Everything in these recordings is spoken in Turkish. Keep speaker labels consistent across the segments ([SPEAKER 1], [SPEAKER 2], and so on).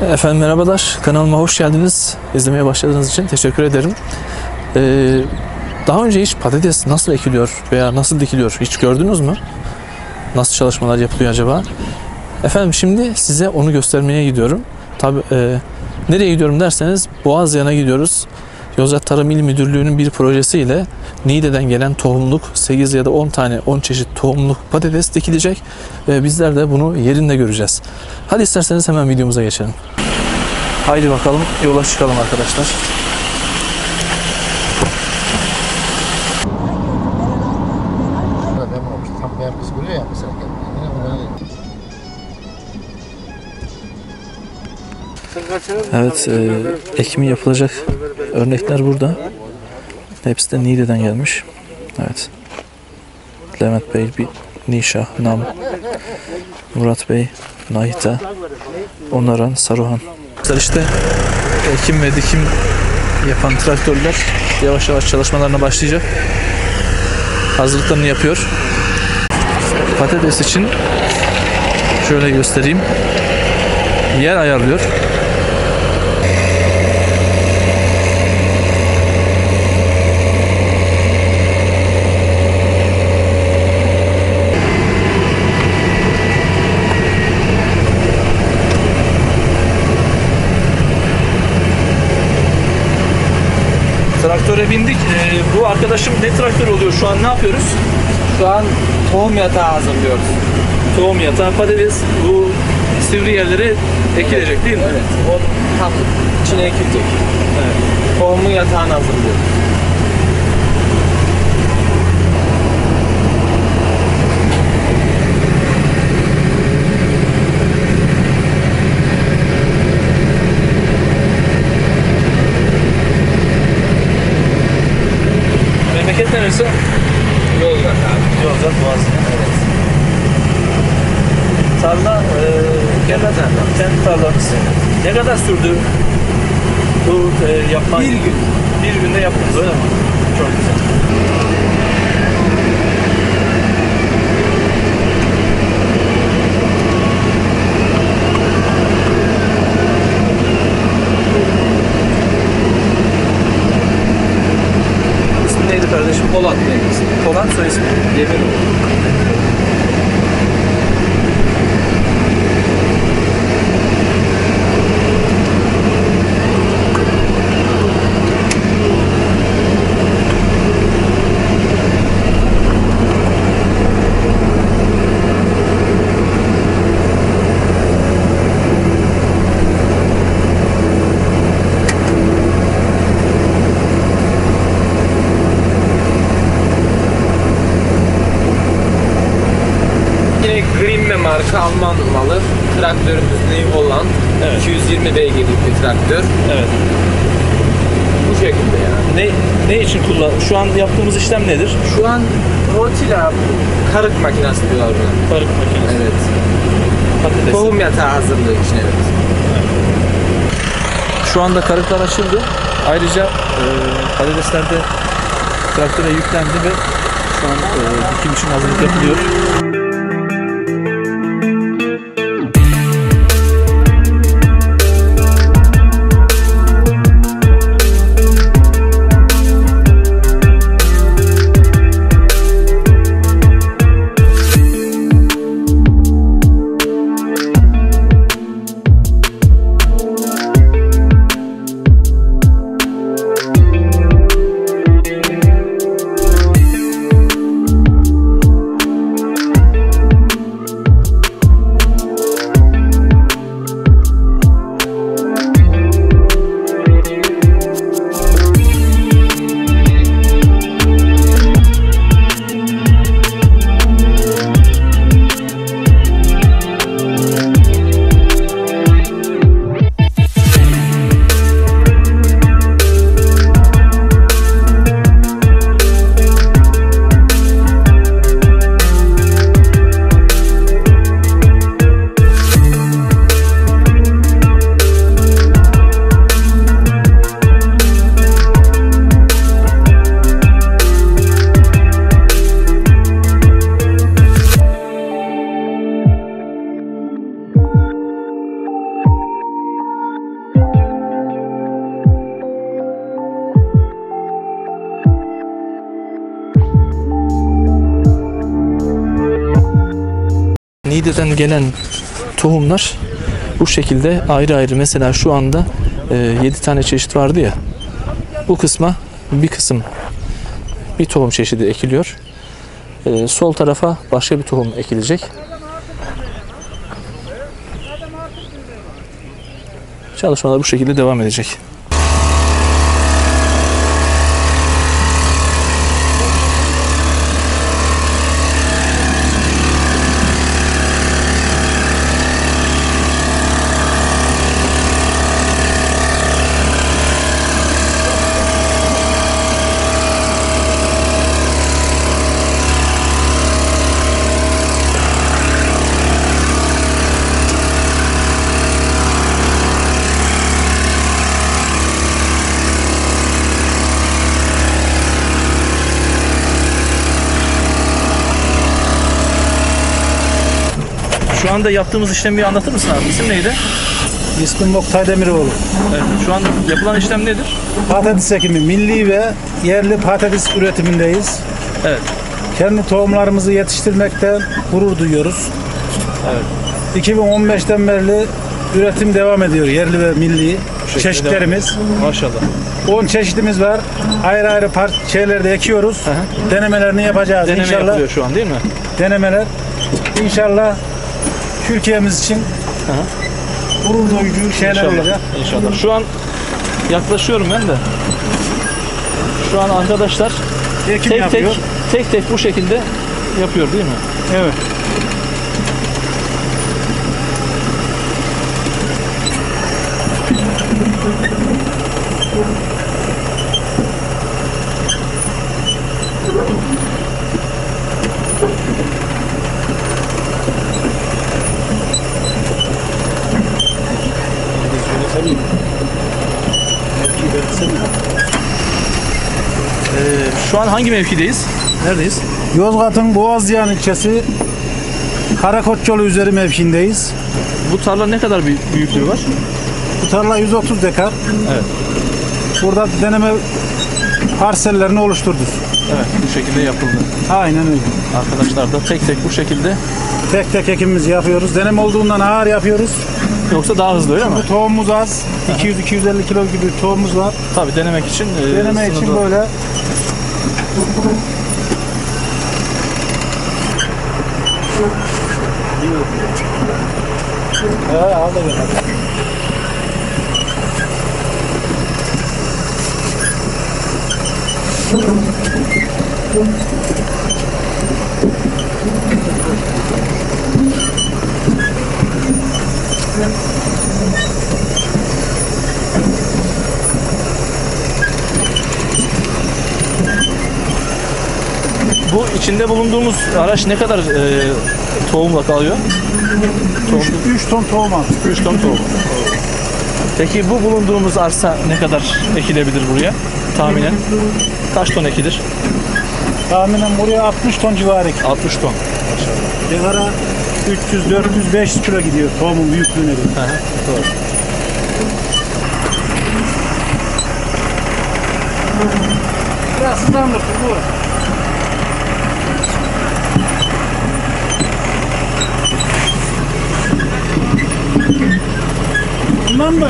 [SPEAKER 1] Efendim merhabalar, kanalıma hoş geldiniz. İzlemeye başladığınız için teşekkür ederim. Daha önce hiç patates nasıl ekiliyor veya nasıl dikiliyor hiç gördünüz mü? Nasıl çalışmalar yapılıyor acaba? Efendim şimdi size onu göstermeye gidiyorum. Tabii nereye gidiyorum derseniz Boğazyan'a gidiyoruz. Yozgat Tarım İl Müdürlüğü'nün bir projesiyle Niğde'den gelen tohumluk 8 ya da 10 tane 10 çeşit tohumluk patates dikilecek ve bizler de bunu yerinde göreceğiz. Hadi isterseniz hemen videomuza geçelim. Haydi bakalım yola çıkalım arkadaşlar. Evet, ekimi yapılacak örnekler burada. Hepsi de Niğde'den gelmiş. Evet. Levent Bey, Nişah, Nam, Murat Bey, Nahita, Onaran, Saruhan. İşte ekim ve dikim yapan traktörler yavaş yavaş çalışmalarına başlayacak. Hazırlıklarını yapıyor. Patates için şöyle göstereyim. Yer ayarlıyor. Traktöre bindik. Bu arkadaşım ne traktör oluyor? Şu an ne yapıyoruz?
[SPEAKER 2] Şu an tohum yatağı hazırlıyoruz.
[SPEAKER 1] Tohum yatağı, patates bu sivri yerlere ekilecek değil mi?
[SPEAKER 2] Evet. O tam içine ekilecek.
[SPEAKER 1] Evet.
[SPEAKER 2] Tohumun yatağını hazırlıyoruz.
[SPEAKER 1] Memleket neresi?
[SPEAKER 2] Yozgat abi.
[SPEAKER 1] Yozgat Boğazı'nın.
[SPEAKER 2] Evet.
[SPEAKER 1] Tarla, kendi tarlanız. Ne kadar sürdü bu yapma?
[SPEAKER 2] Bir gün.
[SPEAKER 1] Bir günde yaptınız öyle mi? Çok güzel. İsmi neydi kardeşim?
[SPEAKER 2] Polat Bey.
[SPEAKER 1] Polat, soy ismi?
[SPEAKER 2] Yemiroğlu. Marka Alman malı. Traktörümüz New Holland.
[SPEAKER 1] Evet.
[SPEAKER 2] 220 beygirlik bir traktör.
[SPEAKER 1] Evet.
[SPEAKER 2] Bu şekilde yani.
[SPEAKER 1] Ne için kullan? Şu an yaptığımız işlem nedir?
[SPEAKER 2] Şu an rotila karık makinesi diyorlar buna.
[SPEAKER 1] Karık makinesi.
[SPEAKER 2] Evet.
[SPEAKER 1] Patates.
[SPEAKER 2] Tohum yatağı hazırlığı için evet.
[SPEAKER 1] Şu anda karıklar açıldı. Ayrıca patatesler de traktöre yüklendi ve şu an dikim için hazırlık yapılıyor. Niğde'den gelen tohumlar bu şekilde ayrı ayrı. Mesela şu anda 7 tane çeşit vardı ya. Bu kısma bir kısım, bir tohum çeşidi ekiliyor. Sol tarafa başka bir tohum ekilecek. Çalışmalar bu şekilde devam edecek. Şu anda yaptığımız işlemi bir anlatır mısın abi? İsim neydi?
[SPEAKER 3] İsmim Oktay Demiroğlu.
[SPEAKER 1] Evet. Şu anda yapılan işlem nedir?
[SPEAKER 3] Patates ekimi, milli ve yerli patates üretimindeyiz.
[SPEAKER 1] Evet.
[SPEAKER 3] Kendi tohumlarımızı yetiştirmekten gurur duyuyoruz.
[SPEAKER 1] Evet.
[SPEAKER 3] 2015'ten beri üretim devam ediyor, yerli ve milli çeşitlerimiz.
[SPEAKER 1] Maşallah.
[SPEAKER 3] 10 çeşitimiz var. Ayrı ayrı şeylerde ekiyoruz.
[SPEAKER 1] Hı.
[SPEAKER 3] Denemelerini yapacağız
[SPEAKER 1] Deneme
[SPEAKER 3] inşallah.
[SPEAKER 1] yapılıyor şu an değil mi?
[SPEAKER 3] Denemeler. İnşallah Türkiye'miz için gurur duyucu şeyler
[SPEAKER 1] İnşallah.
[SPEAKER 3] olacak.
[SPEAKER 1] İnşallah. Şu an yaklaşıyorum ben de. Şu an arkadaşlar
[SPEAKER 3] Ekim
[SPEAKER 1] tek
[SPEAKER 3] yapıyor.
[SPEAKER 1] tek bu şekilde yapıyor değil mi?
[SPEAKER 3] Evet.
[SPEAKER 1] Şu an hangi mevkideyiz? Neredeyiz?
[SPEAKER 3] Yozgat'ın Boğazlayan ilçesi Karakoçyolu üzeri mevkiindeyiz.
[SPEAKER 1] Bu tarla ne kadar bir büyüklüğü var?
[SPEAKER 3] Bu tarla 130 dekar.
[SPEAKER 1] Evet.
[SPEAKER 3] Burada deneme parsellerini oluşturduk.
[SPEAKER 1] Evet, bu şekilde yapıldı.
[SPEAKER 3] Aynen öyle.
[SPEAKER 1] Arkadaşlar da tek bu şekilde,
[SPEAKER 3] Tek tek ekimimizi yapıyoruz. Deneme olduğundan ağır yapıyoruz.
[SPEAKER 1] yoksa daha hızlı öyle mi?
[SPEAKER 3] Bu tohumumuz az. 200-250 kilo gibi tohumumuz var.
[SPEAKER 1] Tabii denemek için
[SPEAKER 3] Deneme için
[SPEAKER 1] sınırda-
[SPEAKER 3] böyle al da gel.
[SPEAKER 1] Bu içinde bulunduğumuz araç ne kadar tohumla kalıyor?
[SPEAKER 3] 3 ton tohum al.
[SPEAKER 1] 3 ton tohum. Peki bu bulunduğumuz arsa ne kadar ekilebilir buraya? Tahminen kaç ton ekilir?
[SPEAKER 3] Tahminen buraya 60 ton civarı.
[SPEAKER 1] 60 ton.
[SPEAKER 3] Devara 300, 400, 500 kilo gidiyor tohumun büyüklüğüne göre.
[SPEAKER 1] Hı hı, doğru.
[SPEAKER 3] Biraz hızlandır bu. Bundan mı?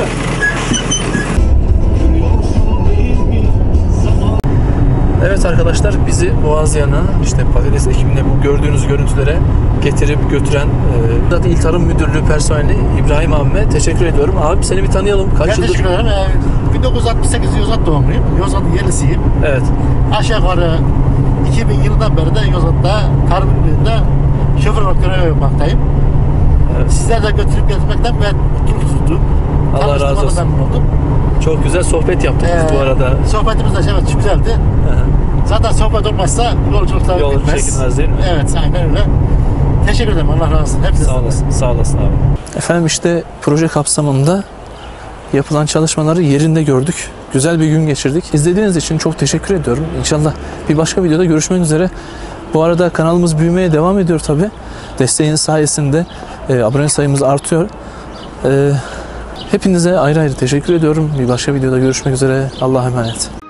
[SPEAKER 1] Evet arkadaşlar, bizi Boğazlayan'a, işte patates ekimine, bu gördüğünüz görüntülere getirip götüren zaten İl Tarım Müdürlüğü personeli İbrahim abime teşekkür ediyorum. Abi seni bir tanıyalım. Kaç
[SPEAKER 4] Ben
[SPEAKER 1] yıldır?
[SPEAKER 4] teşekkür ederim. 1968 Yozgat doğumluyum. Yozgat'ın yerlisiyim.
[SPEAKER 1] Evet.
[SPEAKER 4] Aşağı yukarı 2000 yılından beri de Yozgat'ta Tarım Müdürlüğü'nde şoför olarak görev yapmaktayım.
[SPEAKER 1] Evet.
[SPEAKER 4] Sizler de götürüp getirmekten ben mutluluk duydum.
[SPEAKER 1] Allah razı
[SPEAKER 4] Tanıştığıma da
[SPEAKER 1] olsun.
[SPEAKER 4] memnun oldum.
[SPEAKER 1] Çok güzel sohbet yaptık biz bu arada.
[SPEAKER 4] Sohbetimiz de evet güzeldi.
[SPEAKER 1] Hı hı.
[SPEAKER 4] Zaten sohbet olmazsa yolculuklar
[SPEAKER 1] Yol
[SPEAKER 4] bitmez.
[SPEAKER 1] çekilmez değil mi?
[SPEAKER 4] Evet aynen öyle. Teşekkür ederim. Allah razı olsun. Hepinize
[SPEAKER 1] Sağ olasın. Sağ olasın abi. Efendim işte proje kapsamında yapılan çalışmaları yerinde gördük. Güzel bir gün geçirdik. İzlediğiniz için çok teşekkür ediyorum. İnşallah bir başka videoda görüşmek üzere. Bu arada kanalımız büyümeye devam ediyor tabi. Desteğiniz sayesinde abone sayımız artıyor. Hepinize ayrı ayrı teşekkür ediyorum. Bir başka videoda görüşmek üzere. Allah'a emanet.